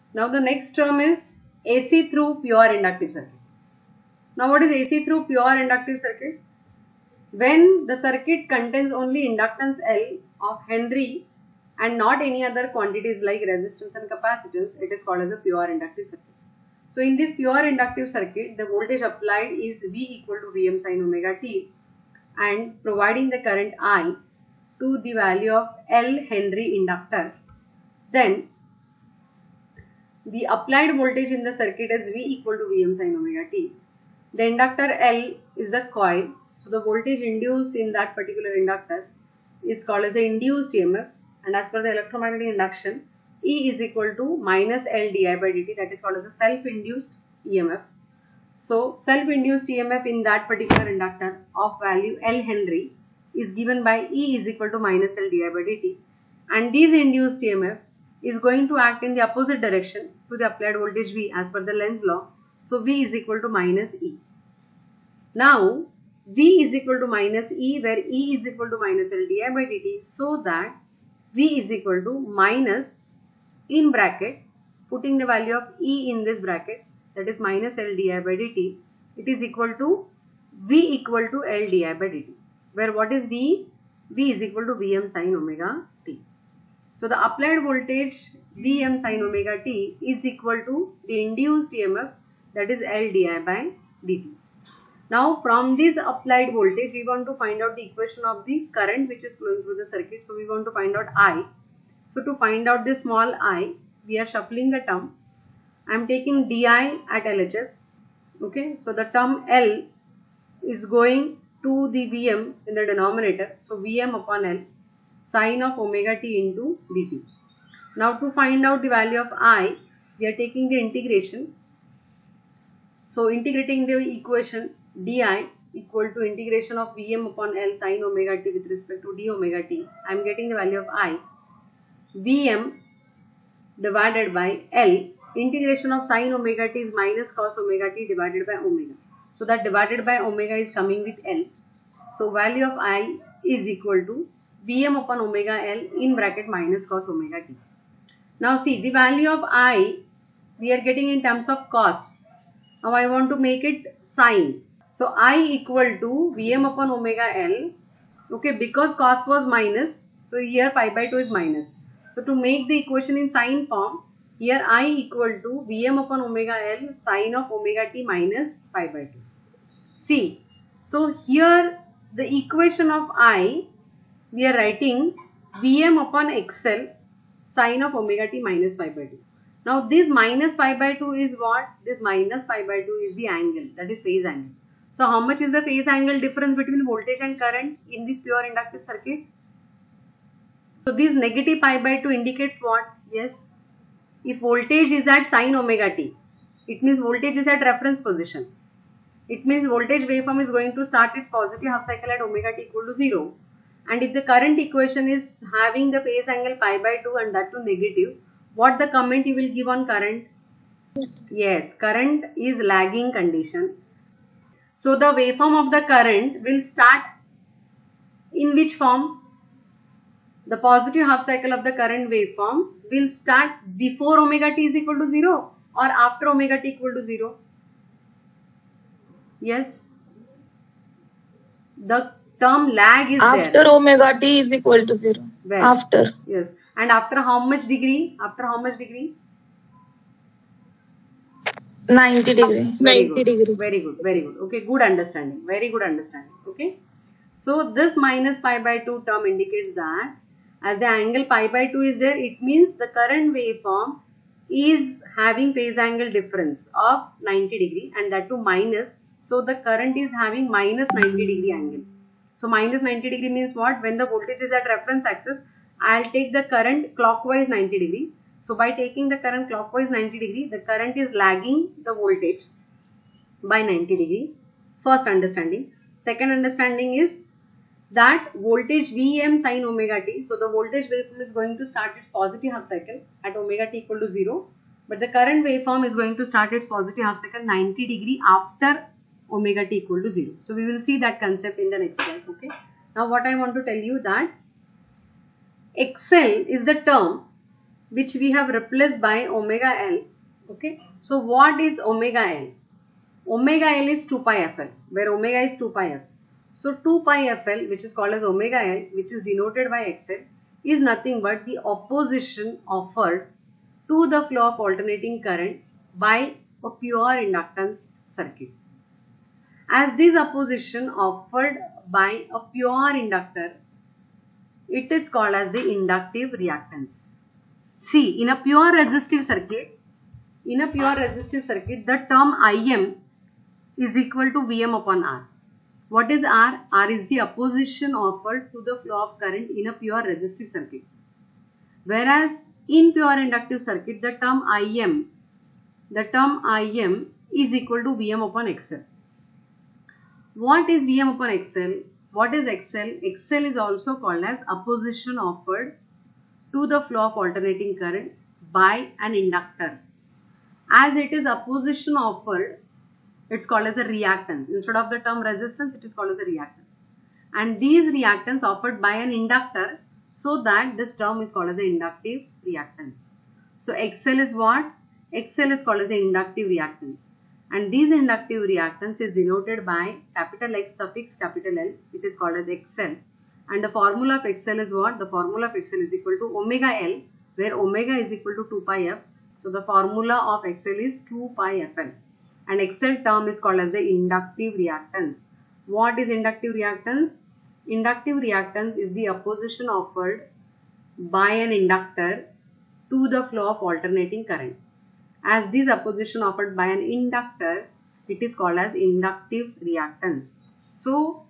Now the next term is AC through pure inductive circuit. Now what is AC through pure inductive circuit? When the circuit contains only inductance L of Henry and not any other quantities like resistance and capacitance, it is called as a pure inductive circuit. So in this pure inductive circuit, the voltage applied is V equal to Vm sin omega t, and providing the current I to the value of L Henry inductor. Then the applied voltage in the circuit is V equal to Vm sin omega t. The inductor L is the coil. So the voltage induced in that particular inductor is called as the induced EMF, and as per the electromagnetic induction, E is equal to minus L di by dt, that is called as a self-induced EMF. So self-induced EMF in that particular inductor of value L Henry is given by E is equal to minus L di by dt, and this induced EMF is going to act in the opposite direction to the applied voltage V as per the Lenz's law. So V is equal to minus E. Now V is equal to minus E, where E is equal to minus L di by dt, so that V is equal to minus, in bracket, putting the value of E in this bracket, that is minus L di by dt, it is equal to V equal to L di by dt, where what is V? V is equal to Vm sin omega t. So the applied voltage Vm sin omega t is equal to the induced EMF, that is L di by dt. Now from this applied voltage, we want to find out the equation of the current which is flowing through the circuit. So we want to find out I. So to find out the small I, we are shuffling the term. I am taking di at LHS. Okay, so the term L is going to the Vm in the denominator. So Vm upon L sin of omega t into dt. Now to find out the value of I, we are taking the integration. So integrating the equation di equal to integration of Vm upon L sin omega t with respect to d omega t, I am getting the value of I. Vm divided by L, integration of sin omega t is minus cos omega t divided by omega. So that divided by omega is coming with L. So value of I is equal to Vm upon omega L in bracket minus cos omega t. Now see, the value of I we are getting in terms of cos. Now I want to make it sin. So I equal to Vm upon omega L. Okay, because cos was minus, so here pi by 2 is minus. So to make the equation in sin form, here I equal to Vm upon omega L sin of omega t minus pi by 2. See, so here the equation of I, we are writing Vm upon XL sin of omega t minus pi by 2. Now this minus pi by 2 is what? This minus pi by 2 is the angle, that is phase angle. So how much is the phase angle difference between voltage and current in this pure inductive circuit? So this negative pi by 2 indicates what? Yes, if voltage is at sin omega t, it means voltage is at reference position. It means voltage waveform is going to start its positive half cycle at omega t equal to 0. And if the current equation is having the phase angle pi by 2 and that to negative, what the comment you will give on current? Yes, current is lagging condition. So the waveform of the current will start in which form? The positive half cycle of the current waveform will start before omega t is equal to 0 or after omega t equal to 0. Yes. The term lag is after there. omega t is equal to 0. Yes. After. Yes. And after how much degree? After how much degree? 90 degree. Very good. Very good. Very good. Okay. Good understanding. Very good understanding. Okay. So this minus pi by 2 term indicates that as the angle pi by 2 is there, it means the current waveform is having phase angle difference of 90 degree and that to minus. So the current is having minus 90 degree angle. So minus 90 degree means what? When the voltage is at reference axis, I'll take the current clockwise 90 degree. So by taking the current clockwise 90 degree, the current is lagging the voltage by 90 degree. First understanding. Second understanding is that voltage Vm sin omega t. So the voltage waveform is going to start its positive half cycle at omega t equal to 0. But the current waveform is going to start its positive half cycle 90 degree after omega t equal to 0. So we will see that concept in the next slide. Okay. Now what I want to tell you that XL is the term which we have replaced by omega L. Okay. So what is omega L? Omega L is 2 pi FL, where omega is 2 pi F. So 2 pi FL, which is called as omega L, which is denoted by XL, is nothing but the opposition offered to the flow of alternating current by a pure inductance circuit. As this opposition offered by a pure inductor, it is called as the inductive reactance. See, in a pure resistive circuit, the term Im is equal to Vm upon R. What is R? R is the opposition offered to the flow of current in a pure resistive circuit. Whereas in pure inductive circuit, the term Im is equal to Vm upon XL. What is Vm upon XL? What is XL? XL is also called as opposition offered to the flow of alternating current by an inductor. As it is opposition offered, it's called as a reactance. Instead of the term resistance, it is called as a reactance. And these reactance offered by an inductor, so that this term is called as the inductive reactance. So XL is what? XL is called as the inductive reactance. And these inductive reactance is denoted by capital X suffix capital L. It is called as XL. And the formula of XL is what? The formula of XL is equal to omega L, where omega is equal to 2 pi F. So the formula of XL is 2 pi FL. And XL term is called as the inductive reactance. What is inductive reactance? Inductive reactance is the opposition offered by an inductor to the flow of alternating current. As this opposition offered by an inductor, it is called as inductive reactance. So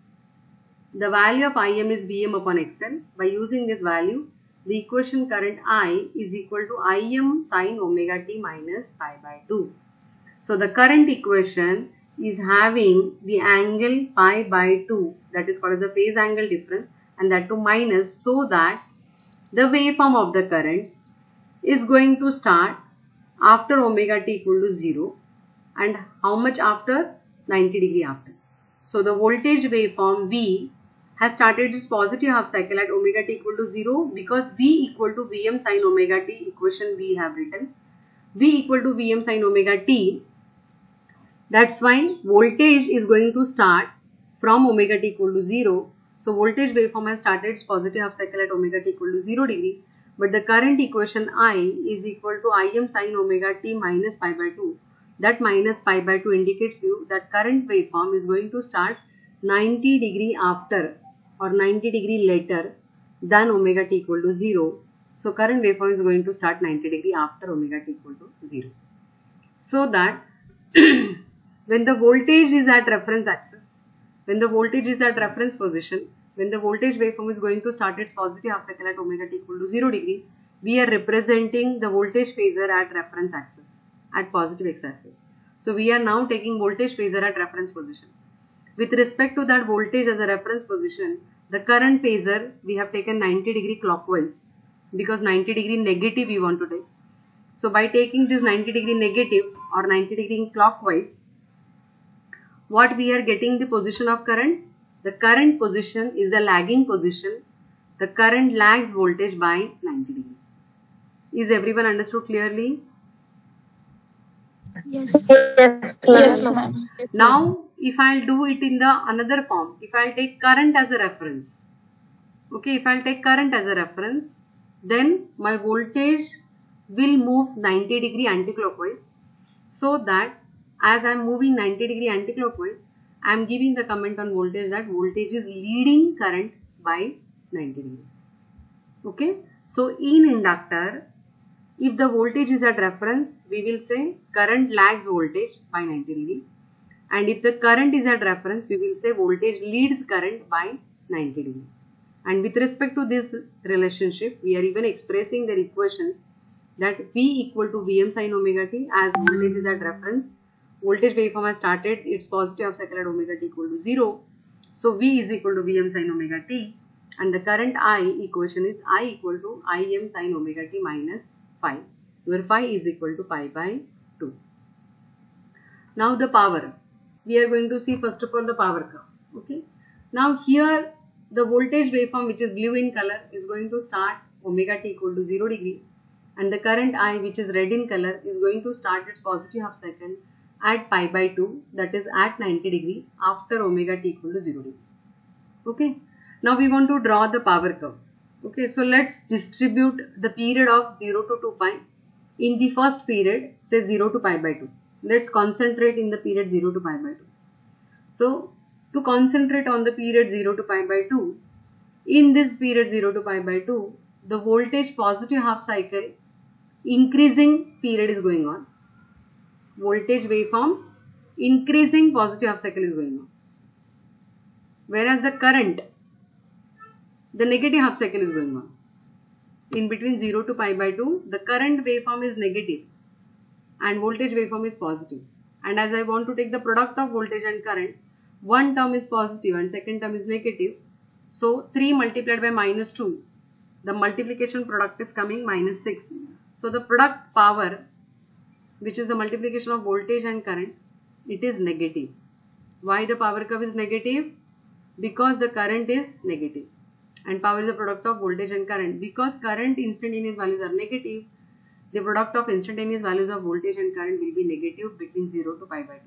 the value of Im is Vm upon XL. By using this value, the equation current I is equal to Im sin omega t minus pi by 2. So the current equation is having the angle pi by 2, that is called as the phase angle difference, and that to minus, so that the waveform of the current is going to start after omega t equal to 0, and how much after? 90 degree after. So the voltage waveform V has started its positive half cycle at omega t equal to 0, because V equal to Vm sin omega t, equation we have written. V equal to Vm sin omega t. That's why voltage is going to start from omega t equal to 0. So voltage waveform has started its positive half cycle at omega t equal to 0 degree. But the current equation I is equal to Im sin omega t minus pi by 2. That minus pi by 2 indicates you that current waveform is going to start 90 degree after or 90 degree later than omega t equal to 0. So current waveform is going to start 90 degree after omega t equal to 0. So that when the voltage is at reference axis, when the voltage is at reference position, when the voltage waveform is going to start its positive half cycle at omega t equal to 0 degree, we are representing the voltage phasor at reference axis, at positive x-axis. So we are now taking voltage phasor at reference position. With respect to that voltage as a reference position, the current phasor we have taken 90 degree clockwise, because 90 degree negative we want to take. So by taking this 90 degree negative or 90 degree clockwise, what we are getting the position of current? The current position is the lagging position. The current lags voltage by 90 degree. Is everyone understood clearly? Yes. Yes, ma'am. Now, if I'll do it in the another form, if I'll take current as a reference, okay, if I'll take current as a reference, then my voltage will move 90 degree anticlockwise, so that as I am moving 90 degree anticlockwise, I am giving the comment on voltage that voltage is leading current by 90 degree. Okay, so in inductor, if the voltage is at reference, we will say current lags voltage by 90 degree. And if the current is at reference, we will say voltage leads current by 90 degree. And with respect to this relationship, we are even expressing the equations that V equal to Vm sin omega t, as voltage is at reference. Voltage waveform has started its positive half cycle at omega t equal to 0. So V is equal to Vm sin omega t, and the current I equation is I equal to Im sin omega t minus phi, where phi is equal to pi by 2. Now the power. We are going to see first of all the power curve. Okay. Now here the voltage waveform, which is blue in color, is going to start omega t equal to 0 degree. and the current I, which is red in color, is going to start its positive half cycle at pi by 2, that is at 90 degree after omega t equal to 0 degree. Okay. Now we want to draw the power curve. Okay, so let's distribute the period of 0 to 2 pi. In the first period, say 0 to pi by 2. Let's concentrate in the period 0 to pi by 2. So, to concentrate on the period 0 to pi by 2, in this period 0 to pi by 2, the voltage positive half cycle increasing period is going on. Voltage waveform increasing positive half cycle is going on. Whereas the current, the negative half cycle is going on. In between 0 to pi by 2, the current waveform is negative and voltage waveform is positive. And as I want to take the product of voltage and current, one term is positive and second term is negative. So 3 multiplied by minus 2, the multiplication product is coming minus 6. So the product power, which is the multiplication of voltage and current, it is negative. Why the power curve is negative? Because the current is negative. And power is the product of voltage and current. Because current instantaneous values are negative, the product of instantaneous values of voltage and current will be negative between 0 to pi by 2.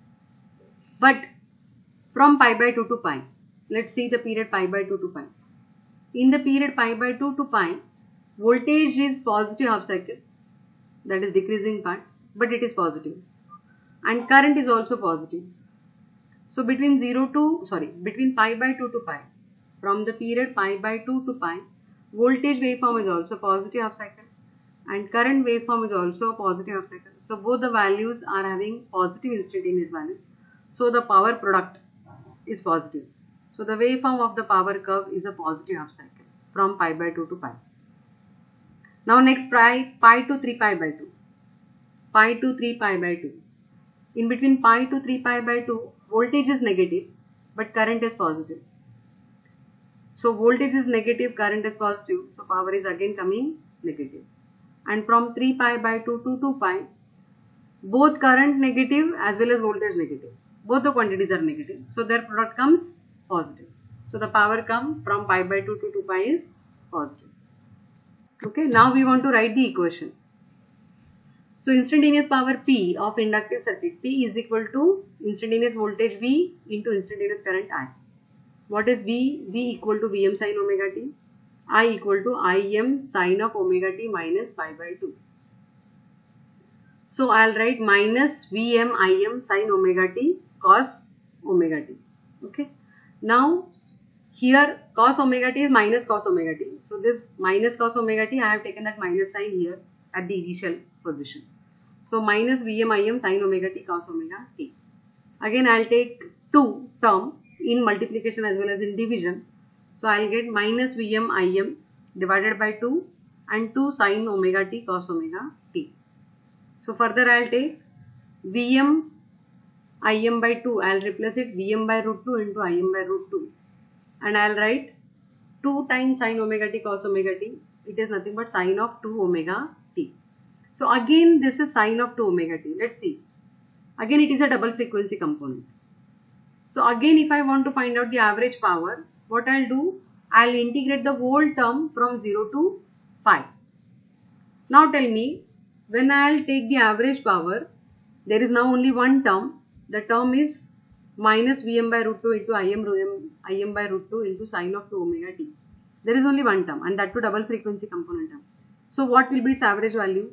But from pi by 2 to pi, let's see the period pi by 2 to pi. In the period pi by 2 to pi, voltage is positive half cycle, that is decreasing part, but it is positive. And current is also positive. So between pi by 2 to pi, from the period pi by 2 to pi, voltage waveform is also positive half cycle and current waveform is also a positive half cycle. So both the values are having positive instantaneous values. So the power product is positive. So the waveform of the power curve is a positive half cycle from pi by 2 to pi. Now next pi to 3 pi by 2. Pi to 3 pi by 2. In between pi to 3 pi by 2, voltage is negative but current is positive. So voltage is negative, current is positive, so power is again coming negative. And from 3 pi by 2 to 2 pi, both current negative as well as voltage negative. Both the quantities are negative, so their product comes positive. So the power come from pi by 2 to 2 pi is positive. Okay, now we want to write the equation. So instantaneous power P of inductive circuit, P is equal to instantaneous voltage V into instantaneous current I. What is V? V equal to Vm sin omega t. I equal to Im sin of omega t minus pi by 2. So I'll write minus Vm Im sin omega t cos omega t. Okay. Now here cos omega t is minus cos omega t. So this minus cos omega t, I have taken that minus sign here at the initial position. So minus Vm Im sin omega t cos omega t. Again I'll take 2 term in multiplication as well as in division. So I'll get minus Vm Im divided by 2 and 2 sin omega t cos omega t. So further I'll take Vm Im by 2, I'll replace it Vm by root 2 into Im by root 2 and I'll write 2 times sin omega t cos omega t. It is nothing but sin of 2 omega t. So again this is sin of 2 omega t. Let's see. Again it is a double frequency component. So again if I want to find out the average power, what I'll do, I'll integrate the whole term from 0 to pi. Now tell me, when I'll take the average power, there is now only one term. The term is minus Vm by root 2 into Im by root 2 into sin of 2 omega t. There is only one term and that too double frequency component term. So what will be its average value?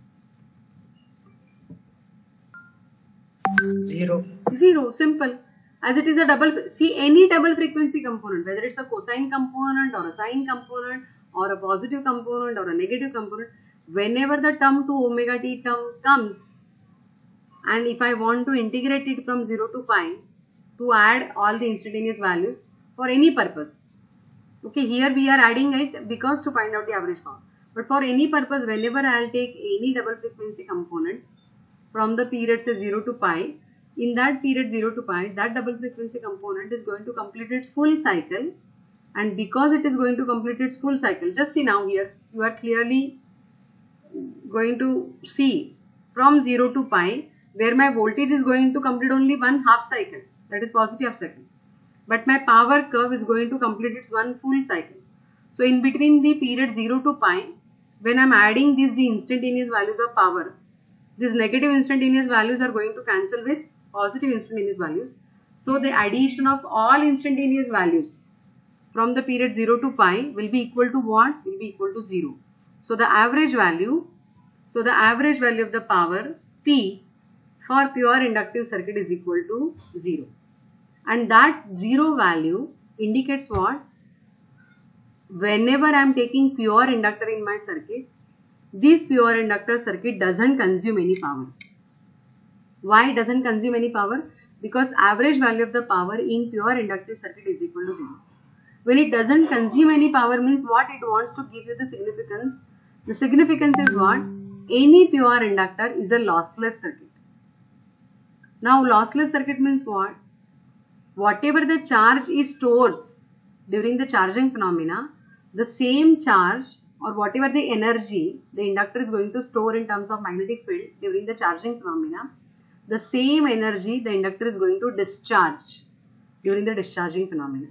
0. 0, simple. As it is a any double frequency component, whether it's a cosine component or a sine component or a positive component or a negative component, whenever the term 2 omega t terms comes, and if I want to integrate it from 0 to pi to add all the instantaneous values for any purpose. Okay, here we are adding it because to find out the average power. But for any purpose, whenever I'll take any double frequency component from the period say 0 to pi, in that period 0 to pi, that double frequency component is going to complete its full cycle, and because it is going to complete its full cycle, just see now here, you are clearly going to see from 0 to pi, where my voltage is going to complete only one half cycle, that is positive half cycle, but my power curve is going to complete its one full cycle. So in between the period 0 to pi, when I'm adding the instantaneous values of power, these negative instantaneous values are going to cancel with positive instantaneous values. So the addition of all instantaneous values from the period 0 to pi will be equal to what? Will be equal to 0. So the average value of the power P for pure inductive circuit is equal to 0. And that 0 value indicates what? Whenever I am taking pure inductor in my circuit, this pure inductor circuit doesn't consume any power. Why it doesn't consume any power? Because average value of the power in pure inductive circuit is equal to 0. When it doesn't consume any power means what? It wants to give you the significance. The significance is what? Any pure inductor is a lossless circuit. Now lossless circuit means what? Whatever the charge is stores during the charging phenomena, the same charge or whatever the energy the inductor is going to store in terms of magnetic field during the charging phenomena, the same energy the inductor is going to discharge during the discharging phenomena.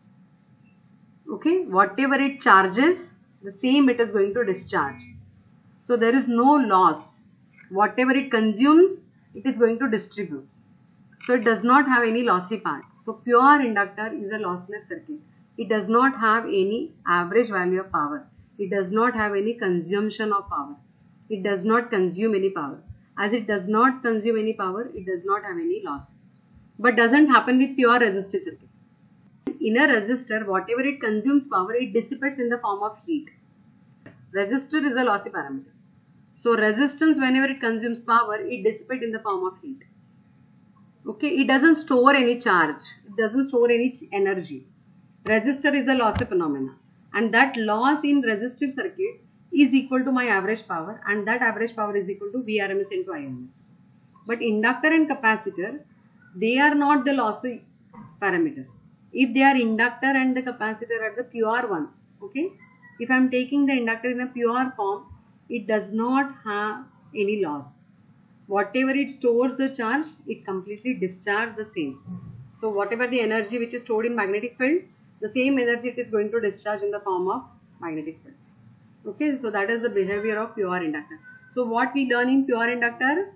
Okay, whatever it charges, the same it is going to discharge. So there is no loss. Whatever it consumes, it is going to distribute. So it does not have any lossy part. So pure inductor is a lossless circuit. It does not have any average value of power. It does not have any consumption of power. It does not consume any power. As it does not consume any power, it does not have any loss. But doesn't happen with pure resistive circuit. In a resistor, whatever it consumes power, it dissipates in the form of heat. Resistor is a lossy parameter. So resistance, whenever it consumes power, it dissipates in the form of heat. Okay, it doesn't store any charge. It doesn't store any energy. Resistor is a lossy phenomena. And that loss in resistive circuit is equal to my average power, and that average power is equal to Vrms into Irms. But inductor and capacitor, they are not the lossy parameters. If they are inductor and the capacitor are the pure one, okay, if I am taking the inductor in a pure form, it does not have any loss. Whatever it stores the charge, it completely discharges the same. So whatever the energy which is stored in magnetic field, the same energy it is going to discharge in the form of magnetic field. Okay, so that is the behavior of pure inductor. So what we learn in pure inductor?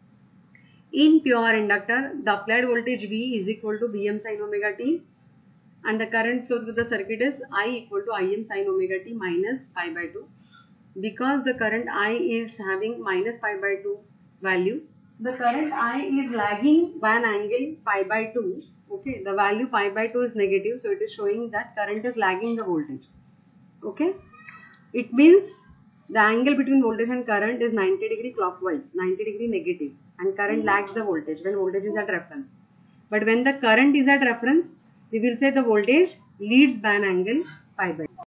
In pure inductor, the applied voltage V is equal to Vm sin omega t, and the current flow through the circuit is I equal to Im sin omega t minus pi by 2. Because the current I is having minus pi by 2 value, the current I is lagging by an angle pi by 2. Okay, the value pi by 2 is negative, so it is showing that current is lagging the voltage. Okay, it means the angle between voltage and current is 90 degree clockwise, 90 degree negative, and current lags the voltage when voltage is at reference. But when the current is at reference, we will say the voltage leads by an angle pi by 2.